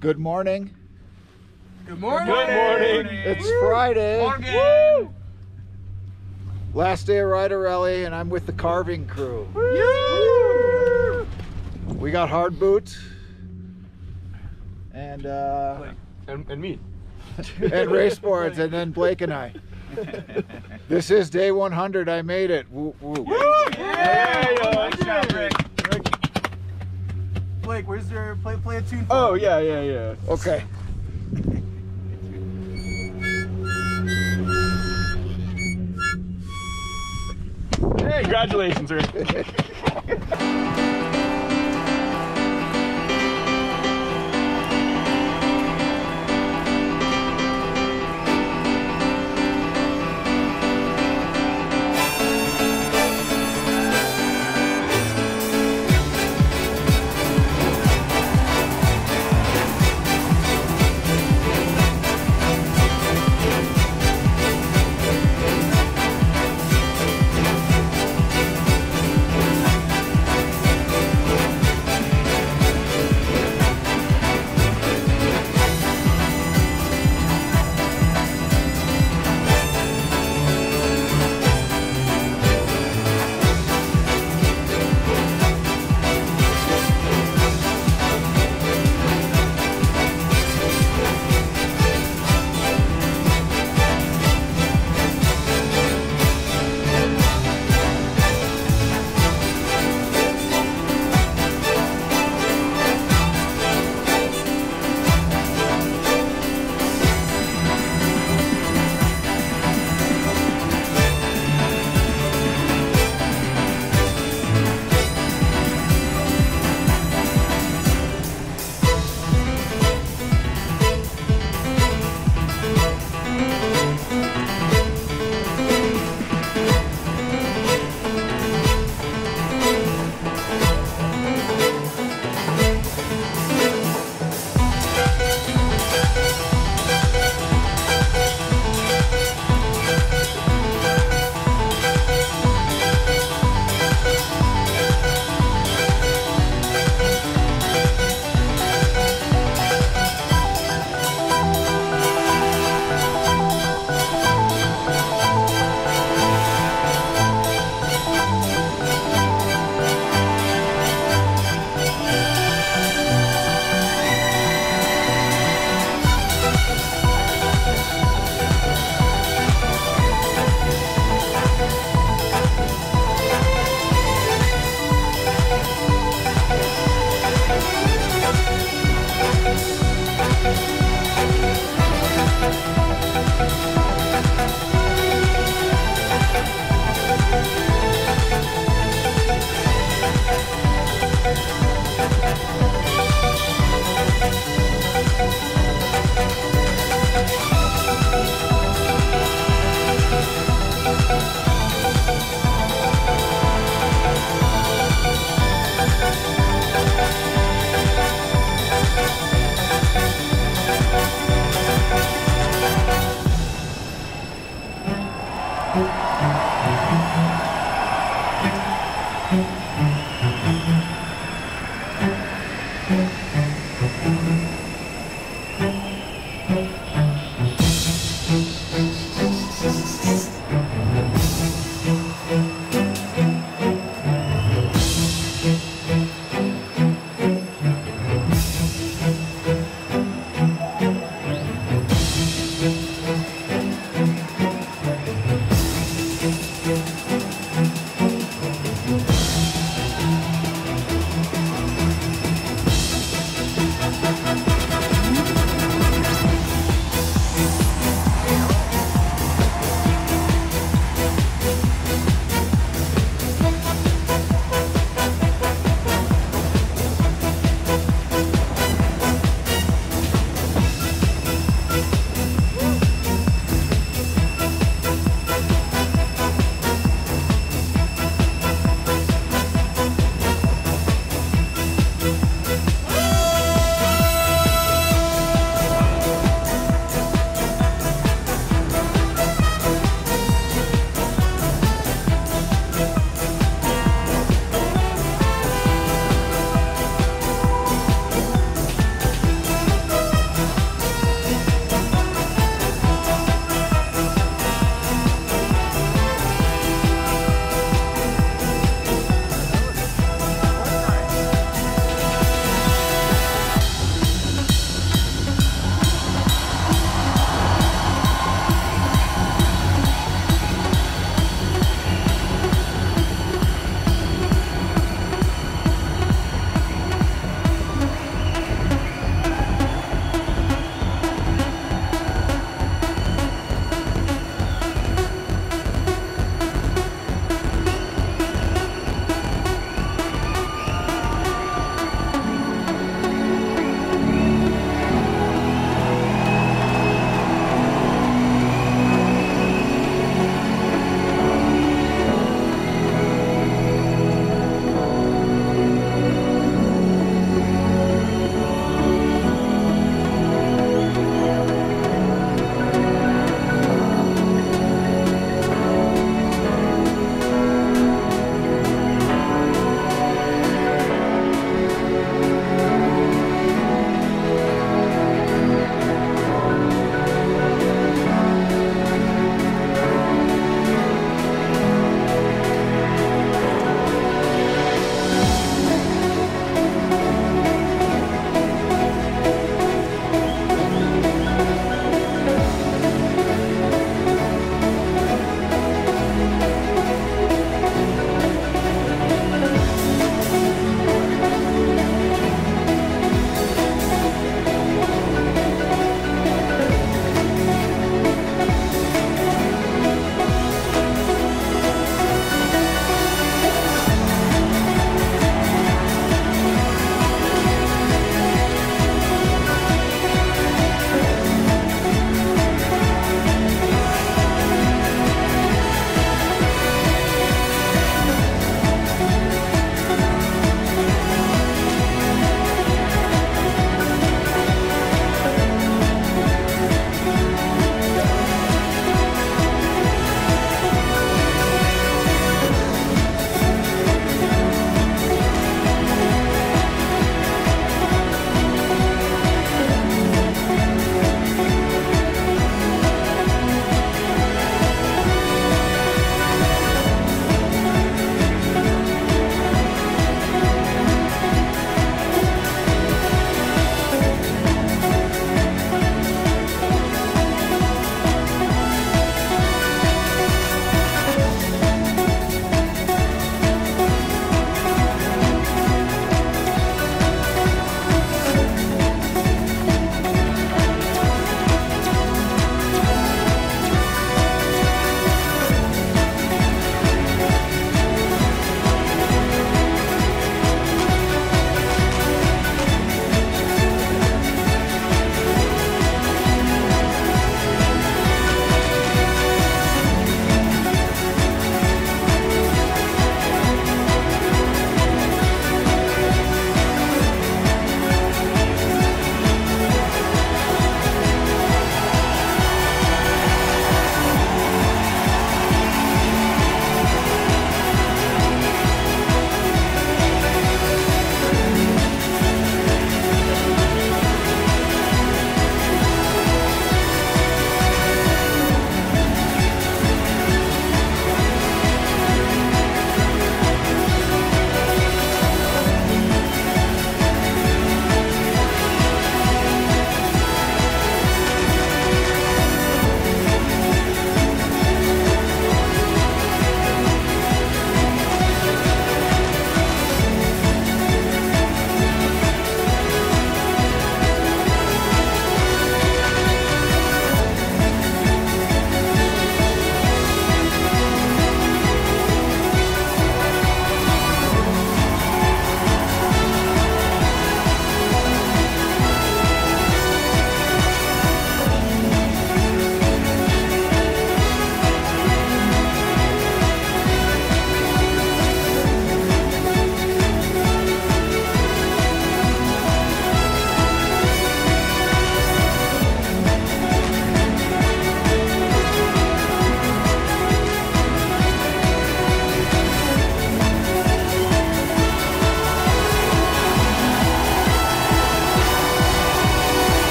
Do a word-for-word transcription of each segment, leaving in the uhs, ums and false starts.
Good morning. Good morning. Good morning. It's Friday. Morning. Woo! Last day of Rider Rally, and I'm with the carving crew. Woo! We got hard boots and uh, And, and me. and race boards, and then Blake and I. This is day one hundred. I made it. Woo, woo. Woo! Yeah! Yeah! Nice job, Rick. Blake, where's your play? Play a tune for Oh me. yeah, yeah, yeah. Okay. Hey, congratulations, Rick.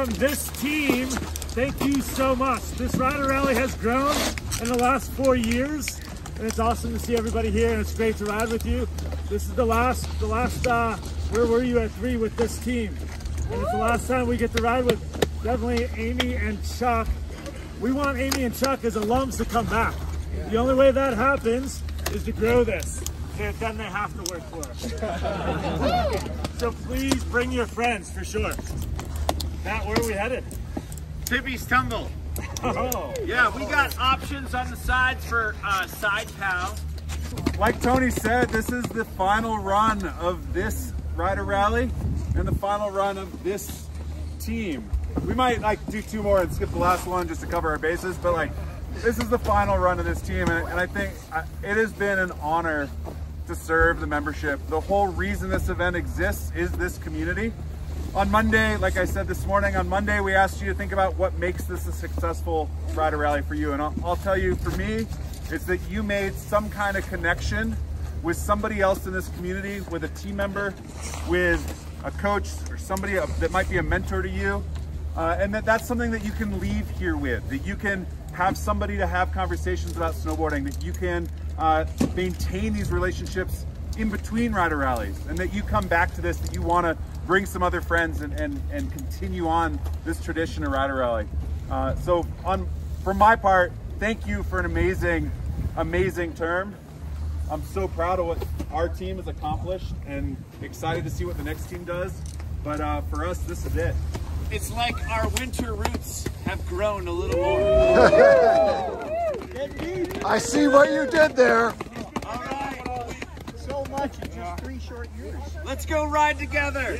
from this team, thank you so much. This Rider Rally has grown in the last four years, and it's awesome to see everybody here, and it's great to ride with you. This is the last, the last, uh, where were you at three with this team? And it's the last time we get to ride with definitely Amy and Chuck. We want Amy and Chuck as alums to come back. The only way that happens is to grow this. Then they have to work for us. So please bring your friends for sure. Matt, where are we headed? Tippy's Tumble. Oh. Yeah, we got options on the sides for uh, side pal. Like Tony said, this is the final run of this Rider Rally and the final run of this team. We might like do two more and skip the last one just to cover our bases, but like this is the final run of this team, and, and I think it has been an honor to serve the membership. The whole reason this event exists is this community. On Monday, like I said this morning, on Monday we asked you to think about what makes this a successful Rider Rally for you, and I'll, I'll tell you, for me, it's that you made some kind of connection with somebody else in this community, with a team member, with a coach, or somebody that might be a mentor to you, uh, and that that's something that you can leave here with, that you can have somebody to have conversations about snowboarding, that you can uh, maintain these relationships in between Rider Rallies, and that you come back to this, that you want to bring some other friends and, and, and continue on this tradition of Rider Rally. Uh, so on, for my part, thank you for an amazing, amazing term. I'm so proud of what our team has accomplished and excited to see what the next team does. But uh, for us, this is it. It's like our winter roots have grown a little more. I see what you did there. All right, So much in just three short years. let's go ride together.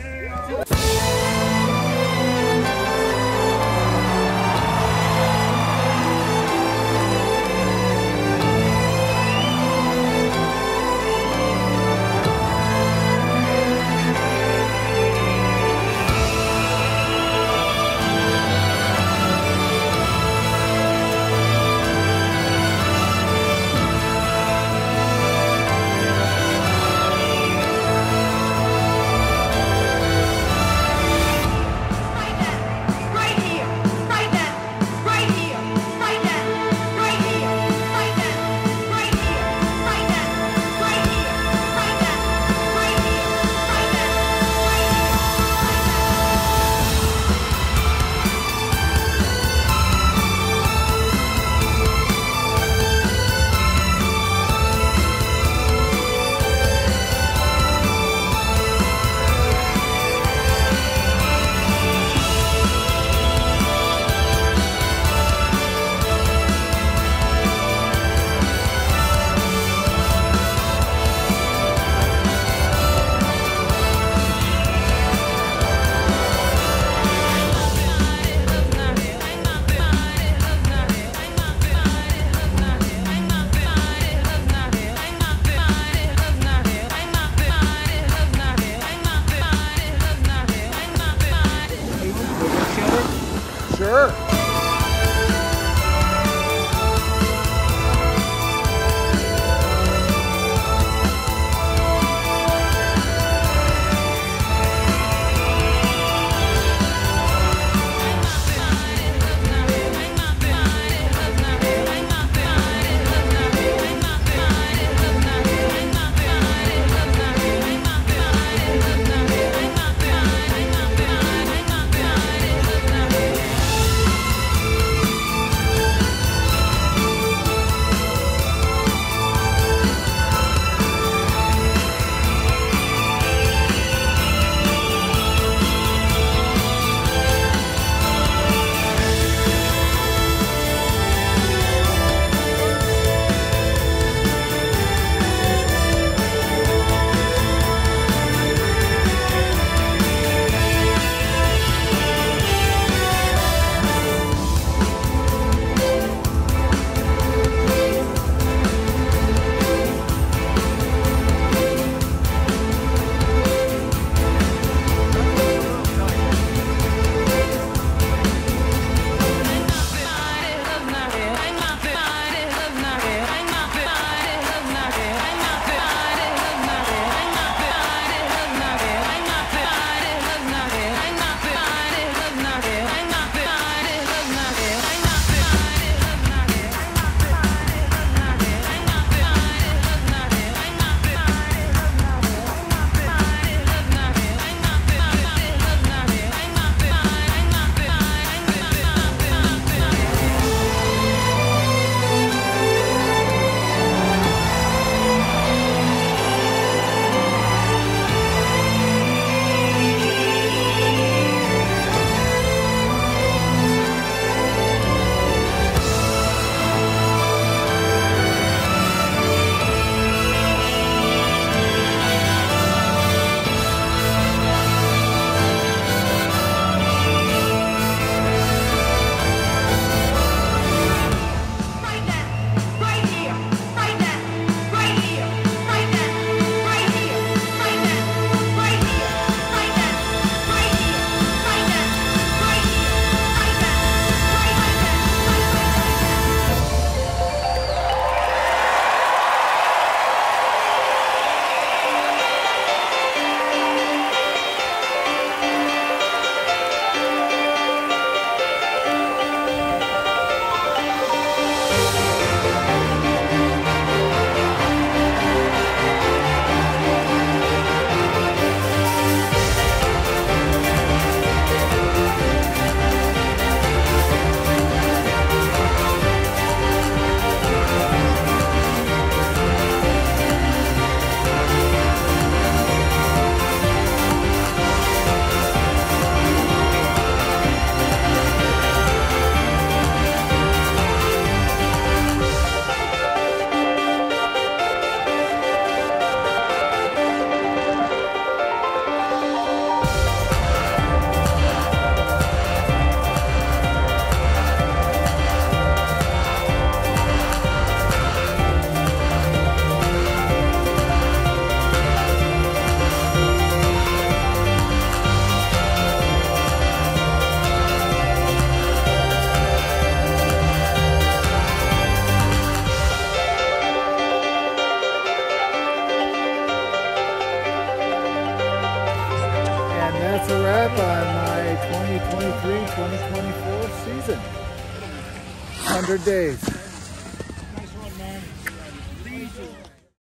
that's a wrap on my twenty twenty-three twenty twenty-four season. one hundred days.